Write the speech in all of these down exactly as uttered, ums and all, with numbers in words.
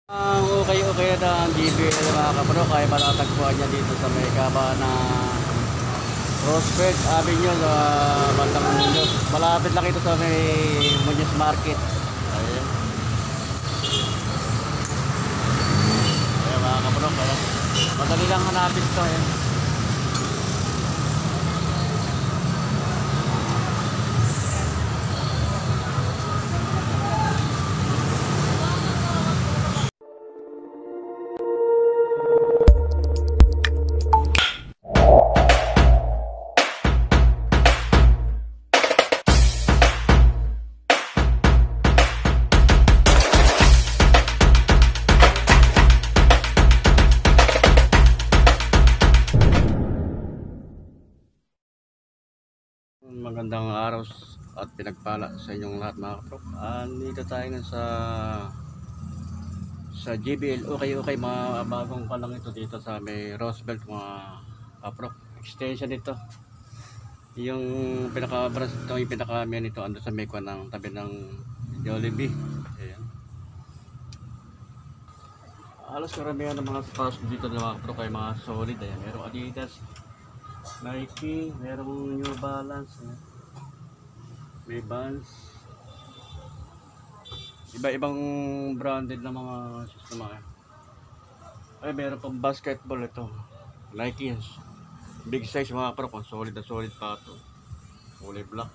Ang okay-okay na ang G B L mga kapro, kaya matatagpuan niya dito sa may kaba na Prospect Avenue sa bandang Muñoz. Malapit lang ito sa may Muñoz Market. Ayan. Ayan mga kapro, kaya madali lang hanapin ito. Ayan. Magandang araw at pinagpala sa inyong lahat mga kaprok. Andito tayo ngayon sa sa G B L. Okay okay mga bagong pa lang ito dito sa may Roosevelt mga kaprok. Extension ito. Yung pinaka-branch ito, yung pinaka-main ito ando sa may kuwan ng tabi ng Jollibee. Ayan. Halos karamihan ng mga sapatos dito na mga kaprok ay mga solid. Ayan. Merong Adidas, Nike, merong New Balance, may Vans, iba-ibang branded na mga sistema. Ay, meron pang basketball ito, Nike, big size mga pro, solid na solid pa ito, kulay black.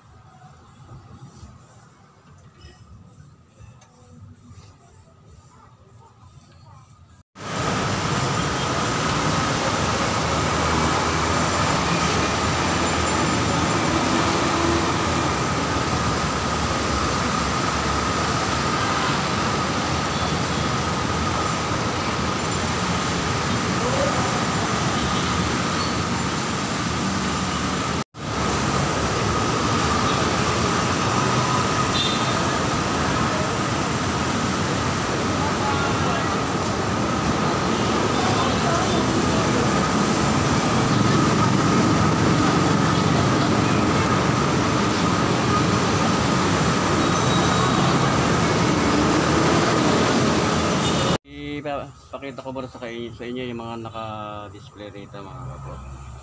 Pakita ko muna sa, kayo, sa inyo yung mga naka-display dito mga kapro.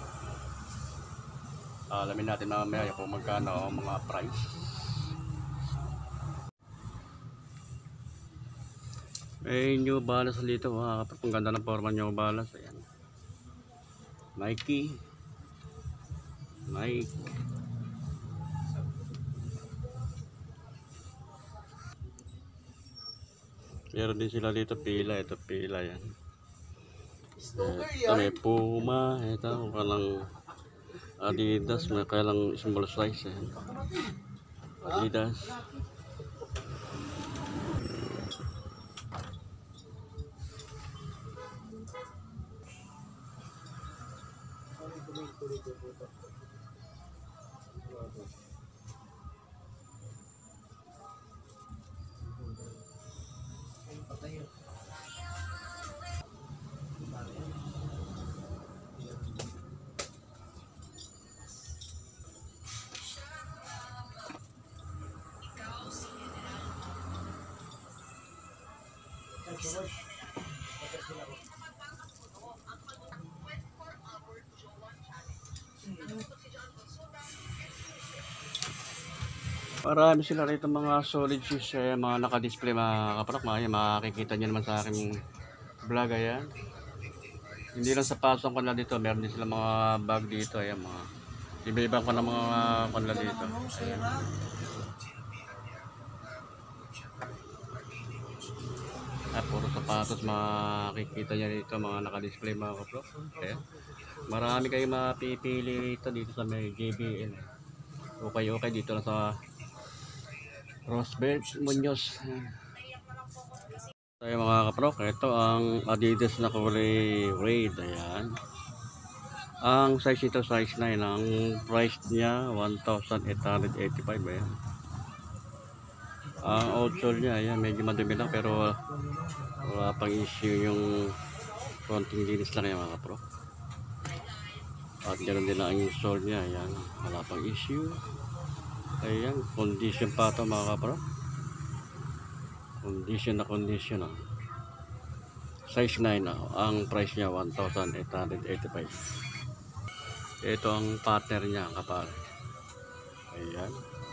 Alamin natin mamaya kung magkano ang mga price. May New Balance dito mga kapro. Ang ganda ng forma New Balance. Ayan. Nike, Nike, meron din sila dito pila. Ito pila yan. Ito may Puma. Ito kalang Adidas. May kalang small size. Ayan. Adidas. Marami sila rito mga solid shoes, eh, mga naka-display mga kaprok. Mga makikita nyo naman sa aking vlog. Ayan. Hindi lang sa pasong kanla dito, meron din sila mga bag dito. Ayan, mga iba-ibang pa ng mga kanla dito. Ayan. Ah, puro sapatos makikita nyo dito, mga naka-display mga kaprok. Ayan. Marami kayong mapipili rito dito sa may J B L. Okay okay dito lang sa Roosevelt Muñoz. Tayo mga kaprok, ito ang Adidas na kulay red. Ayan. Ang size ito size nine. Ang price niya one thousand eight hundred eighty-five. Ayan. Ang outsole niya, ayan, medyo madumi lang pero wala pang issue, yung konting linis lang yan mga kaprok. At ganoon din lang ang insole niya. Ayan. Wala pang issue. Ayan, condition pa ito mga kapro. Condition na condition. Ah. Size nine, oh. Ang price niya one thousand eight hundred eighty-five. Ito ang partner niya, kapal. Ayan.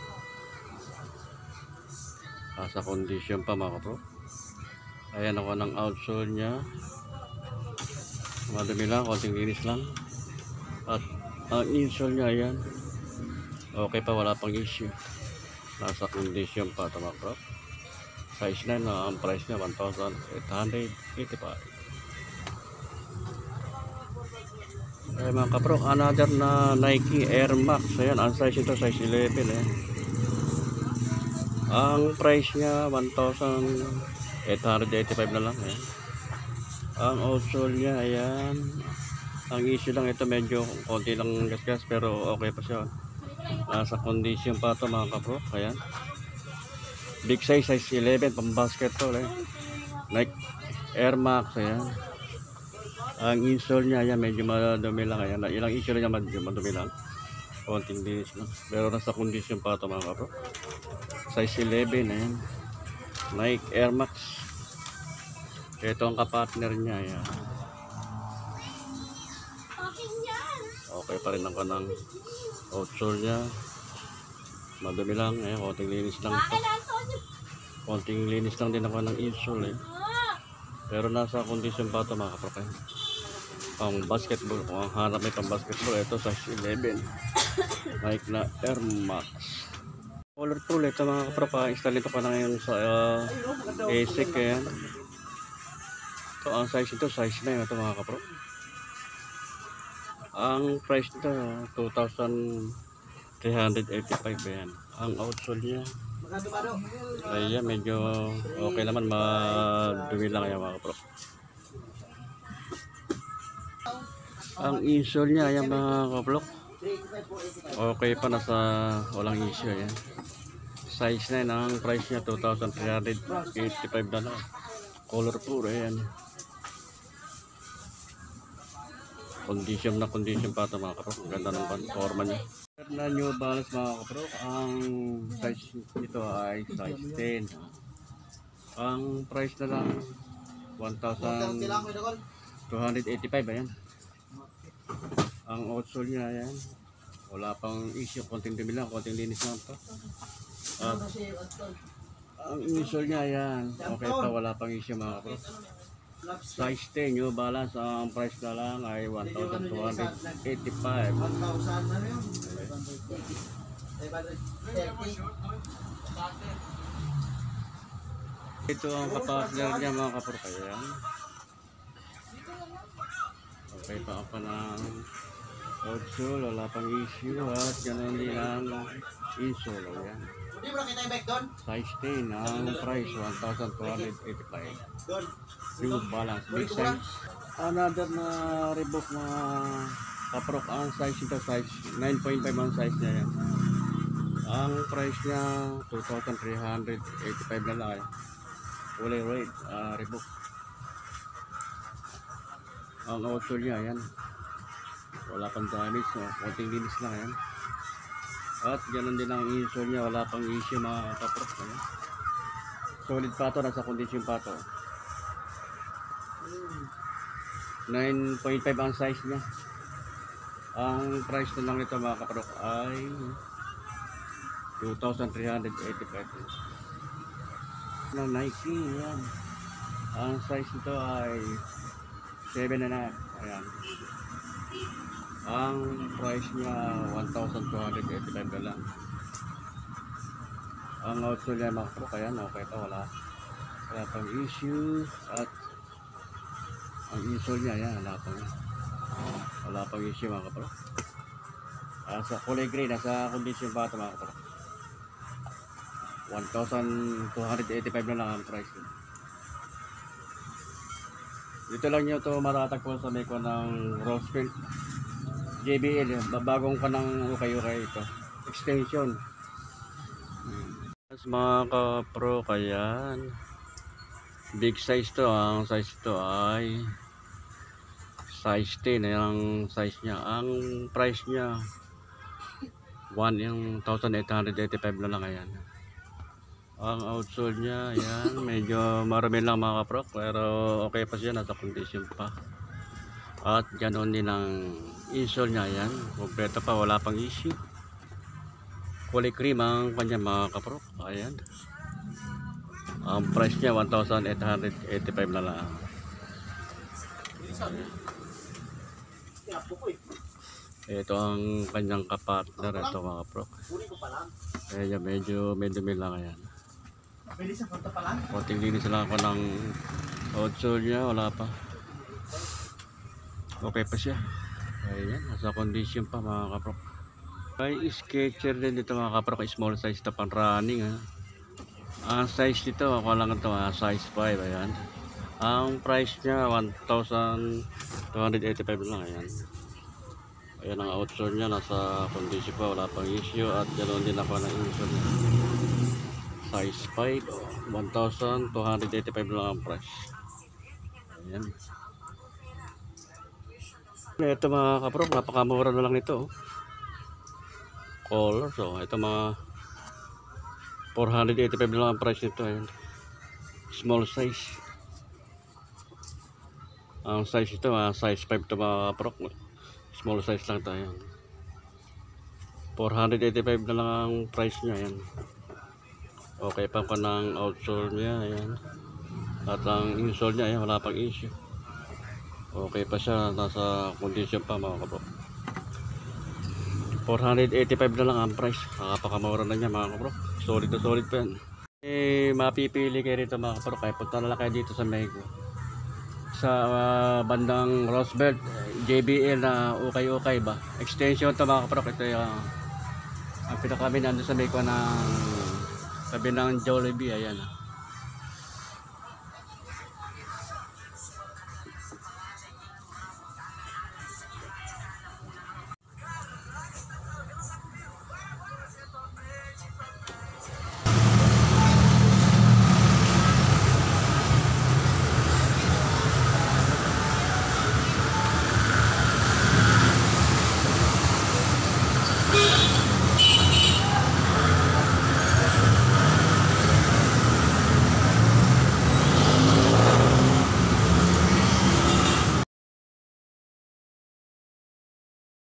Nasa condition pa mga kapro. Ayan ako ng outsole niya. Madumi lang, konting linis lang. At ang insole niya, ayan. Okay pa, wala pang issue. Nasa condition pa ito mga kapro. Size nine, no? Ang price niya one thousand eight hundred eighty-five. Ay mga kapro, another na Nike Air Max. Ayan, ang size ito, size eleven. Eh. Ang price niya one thousand eight hundred eighty-five na lang. Ayan. Ang outsole niya, ayan. Ang issue lang ito, medyo konti lang gasgas pero okay pa siya. Nasa condition pa ito mga kapro. Ayan. Big size, size eleven, pang basket to. Eh. Nike Air Max. Ayan. Ang insole niya, ayan, medyo madumi lang. Ayan. Ilang issue niya, medyo madumi lang. Konting dinis lang. Pero nasa condition pa ito mga kapro. Size eleven. Ayan. Nike Air Max. Ito ang kapartner niya. Ayan. Okay pa rin ang kanang outsole niya. Madumi lang. Ayan, konting linis lang ito. Konting linis lang din ako ng insole. Eh. Pero nasa condition pa ito mga kapro. Pang basketball. Kung ang hanap may pang basketball, ito size eleven. Nike na Air Max. Colorful ito mga kapro. Pa-install ito pa na ngayon sa uh, A S I C. Ayan. Ito ang size ito, size nine ito mga kapro. Ang price nito two thousand three hundred eighty-five. Ayan. Ang outsole niya, ayan, medyo okay naman, madumi lang yan mga kapro. Ang insole niya, ayan mga kapro, okay pa, nasa walang issue. Ayan. Size nine, ang price niya two thousand three hundred eighty-five na lang. Colorful. Ayan. Condition na condition pa ito mga kapro. Ganda ng forma niya. Na New Balance mga kapro. Ang size nito ay size ten. Ang price na lang one thousand two hundred eighty-five. Ayan. Ang outsole niya, ayan, wala pang issue. Konting dumi lang, konting linis lang ito. At ang insole niya, ayan, okay pa, wala pang issue mga kapro. Size ten, New Balance. Ang price na lang ay one thousand two hundred eighty-five. Ito ang kapartner niya mga kapro. Ayan. Okay pa pa ng outsole, wala pang issue. At ganoon din ang insole. Ayan. Size ten, ang price one thousand two hundred eighty-five. New Balance, big size. Another na Reebok na kaprok. Ang size ito, size nine point five ang size niya. Yan. Ang price niya two thousand three hundred eighty-five na lang. Fully rate, uh, Reebok. Ang outsole niya, yan, wala pang damage, no? Konting linis lang. Yan. At ganoon din ang insole niya, wala pang issue mga kaprok. Ayan. Solid pa ito, nasa condition pa ito. nine point five ang size niya. Ang price na lang nito mga kaprok ay two thousand three hundred eighty-five. Na Nike, yan. Ang size nito ay seven and a half. Ayan. Ang price niya one thousand two hundred eighty-five na lang. Ang outsole niya mga kaprok, ayan, okay pa, wala wala pang issue. At ang insole niya, yan, wala pang wala pang issue mga kapro. Uh, sa kulay gray, nasa condition pa ito mga kapro. one thousand two hundred eighty-five na lang ang price. Dito lang nyo ito matatagpuan sa may ko ng Rosefield J B L. Babagong ka ng ukay-ukay ito, extension. Mga kapro, kayan, big size to. Ang size to ay size ten. Ang size niya, ang price niya one yung one thousand eight hundred eighty-five na lang. Ayan. Ang outsole niya, ayan, medyo marami lang mga kaprok, pero okay pa siya, nasa condition pa. At ganoon din ang insole niya, ayan, kompleto pa, wala pang issue. Kulay cream ang kanya mga kaprok, ayan. Ang price niya one thousand eight hundred eighty-five na lang. Ito ang kanyang kapartner, ito mga kaprok. Medyo medyo medyo lang, ayan. Konting linis lang ako ng outsole niya, wala pa. Okay pa siya. Ayan, nasa condition pa mga kaprok. May Skechers din dito mga kaprok, small size na pang running ha. Ang size dito, ako lang ito ha, size five, ayan. Ang price niya one thousand two hundred eighty-five lang, ayan. Ayan ang outsole niya, nasa condition pa, wala pang issue. At ganoon din ako ng insole niya. Size five, one thousand two hundred eighty-five lang ang price. Ayan. Ito mga kaprok, napakamura na lang nito. Color, so ito mga four hundred eighty-five na lang ang price nito. Ayan. Small size. Ang size ito, uh, size five to mga kaprok. Small size lang ito. Ayan. four hundred eighty-five na lang ang price niya. Ayan. Okay pa pa ng outsole niya, ayan. At ang insole niya, ayan, wala pang issue. Okay pa siya, nasa condition pa mga kaprok. four hundred eighty-five na lang ang price. Nakapakamura na niya mga kaprok. Solid na solid pa yan. Eh, mapipili kayo rito mga kaprok. Kaya punta na lang kayo dito sa Mego. Sa uh, bandang Roosevelt, J B L na ukay-ukay ba. Extension to mga kaprok. Ito yung ang pinakami nandun sa Mego ng sabi ng Jollibee, ayan.